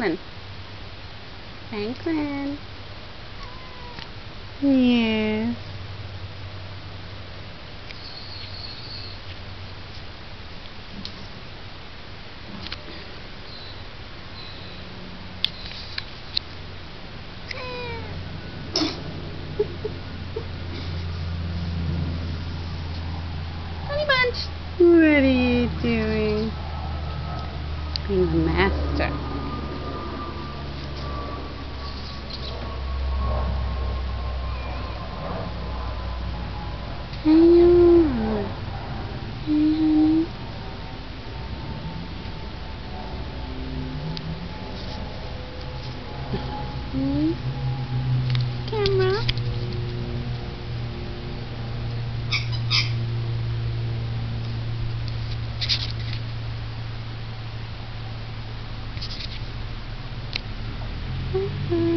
Franklin. Franklin. Yes. Honey Bunch. What are you doing? I'm the master. Hey, honey. Camera. Mm-hmm.